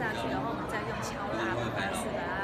下去，然后我们再用敲打的方式把它